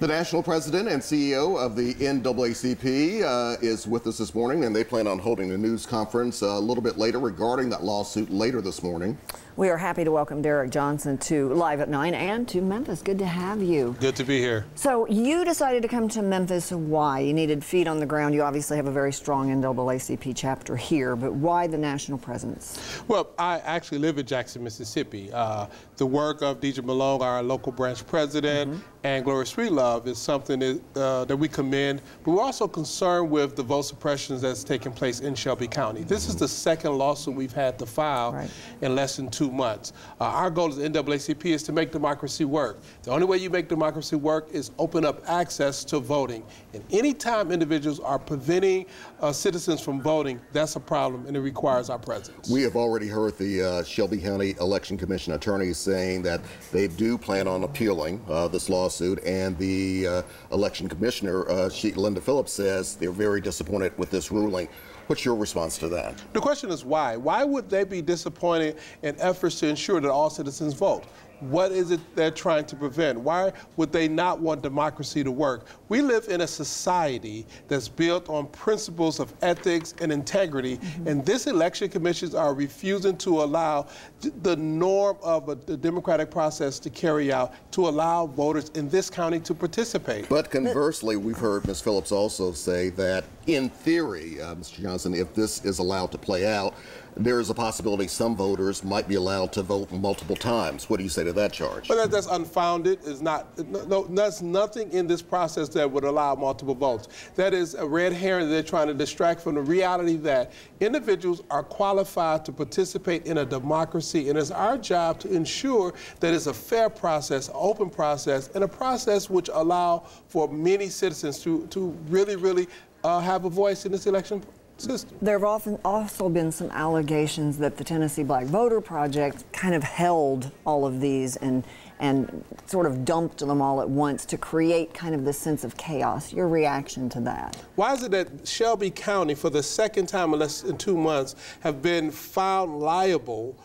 The national president and CEO of the NAACP is with us this morning, and they plan on holding a news conference a little bit later regarding that lawsuit later this morning. We are happy to welcome Derrick Johnson to Live at 9 and to Memphis. Good to have you. Good to be here. So you decided to come to Memphis. Why? You needed feet on the ground. You obviously have a very strong NAACP chapter here, but why the national presence? Well, I actually live in Jackson, Mississippi. The work of Deidre Malone, our local branch president, and Gloria Sweetlove is something that we commend, but we're also concerned with the vote suppressions that's taking place in Shelby County. This is the second lawsuit we've had to file in less than 2 months. Our goal as the NAACP is to make democracy work. The only way you make democracy work is open up access to voting. And anytime individuals are preventing citizens from voting, that's a problem, and it requires our presence. We have already heard the Shelby County Election Commission attorneys saying that they do plan on appealing this lawsuit, and the election commissioner, Linda Phillips, says they're very disappointed with this ruling. What's your response to that? The question is why? Why would they be disappointed in efforts to ensure that all citizens vote? What is it they're trying to prevent? Why would they not want democracy to work? We live in a society that's built on principles of ethics and integrity, and this election commissions are refusing to allow the norm of the democratic process to carry out, to allow voters in this county to participate. But conversely, we've heard Ms. Phillips also say that in theory, Mr. Johnson, if this is allowed to play out, there is a possibility some voters might be allowed to vote multiple times. What do you say to that charge? Well, that's unfounded. There's nothing in this process that would allow multiple votes. That is a red herring that they're trying to distract from the reality that individuals are qualified to participate in a democracy, and it's our job to ensure that it's a fair process, an open process, and a process which allow for many citizens to really have a voice in this election system. There have also been some allegations that the Tennessee Black Voter Project kind of held all of these and sort of dumped them all at once to create kind of this sense of chaos. Your reaction to that? Why is it that Shelby County, for the second time in less than 2 months, have been found liable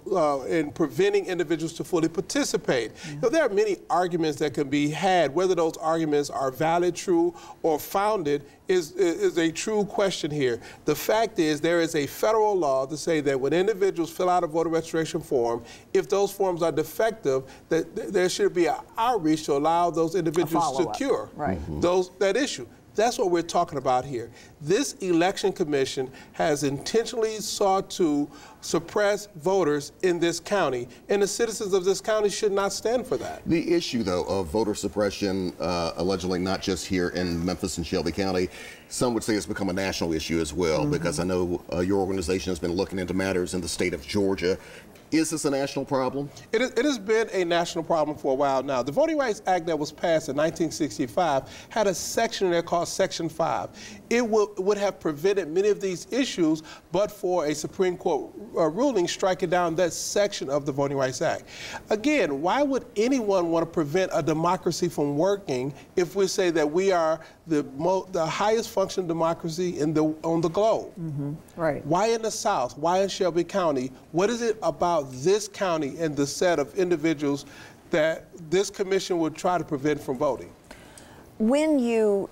in preventing individuals to fully participate? You know, there are many arguments that can be had. Whether those arguments are valid, true, or founded is a true question here. The fact is there is a federal law to say that when individuals fill out a voter registration form, if those forms are defective, that there should be an outreach to allow those individuals to cure that issue. That's what we're talking about here. This election commission has intentionally sought to suppress voters in this county, and the citizens of this county should not stand for that. The issue, though, of voter suppression, allegedly not just here in Memphis and Shelby County, some would say it's become a national issue as well, because I know your organization has been looking into matters in the state of Georgia. Is this a national problem? It has been a national problem for a while now. The Voting Rights Act that was passed in 1965 had a section in there called Section 5. It would have prevented many of these issues, but for a Supreme Court ruling striking down that section of the Voting Rights Act. Again, why would anyone want to prevent a democracy from working if we say that we are the highest functioning democracy on the globe? Right. Why in the South? Why in Shelby County? What is it about this county and the set of individuals that this commission would try to prevent from voting? When you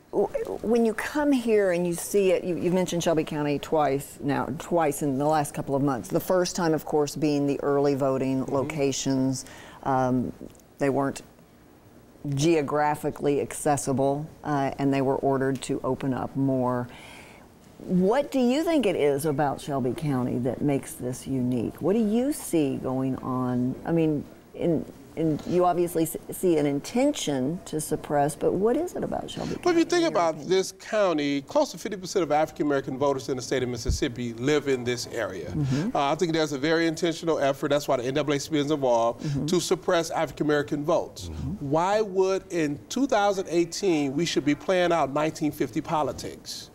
come here and you see it, you've mentioned Shelby County twice in the last couple of months. The first time, of course, being the early voting locations. They weren't geographically accessible, and they were ordered to open up more. What do you think it is about Shelby County that makes this unique? What do you see going on? I mean, you obviously see an intention to suppress, but what is it about Shelby County? Well, if you think about this county, close to 50% of African-American voters in the state of Mississippi live in this area. I think there's a very intentional effort, that's why the NAACP is involved, to suppress African-American votes. Why would, in 2018, we should be playing out 1950 politics?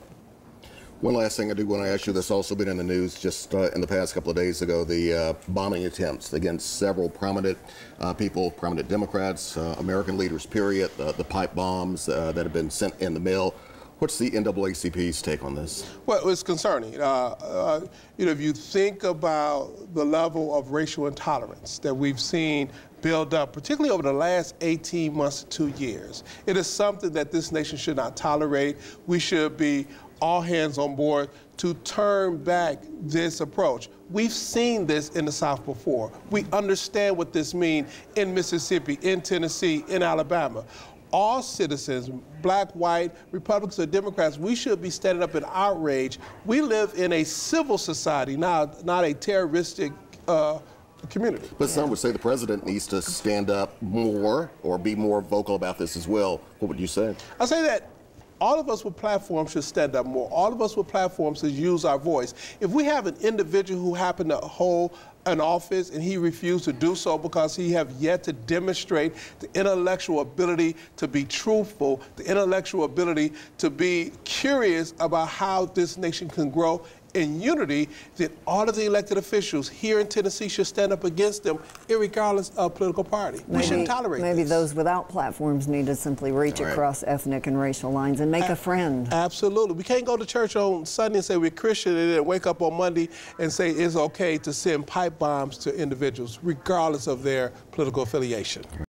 One last thing I do want to ask you, that's also been in the news just in the past couple of days ago, the bombing attempts against several prominent people, prominent Democrats, American leaders, period, the pipe bombs that have been sent in the mail. What's the NAACP's take on this? Well, it's concerning. If you think about the level of racial intolerance that we've seen build up, particularly over the last 18 months to 2 years, it is something that this nation should not tolerate. We should be all hands on board to turn back this approach. We've seen this in the South before. We understand what this means in Mississippi, in Tennessee, in Alabama. All citizens, black, white, Republicans or Democrats, we should be standing up in outrage. We live in a civil society, not a terroristic community. But some would say the president needs to stand up more or be more vocal about this as well. What would you say? I say that all of us with platforms should stand up more. All of us with platforms should use our voice. If we have an individual who happened to hold an office and he refused to do so because he have yet to demonstrate the intellectual ability to be truthful, the intellectual ability to be curious about how this nation can grow in unity, then all of the elected officials here in Tennessee should stand up against them, irregardless of political party. We shouldn't tolerate Maybe this. those without platforms need to simply reach across ethnic and racial lines and make a friend. Absolutely. We can't go to church on Sunday and say we're Christian and then wake up on Monday and say it's okay to send pipe bombs to individuals, regardless of their political affiliation.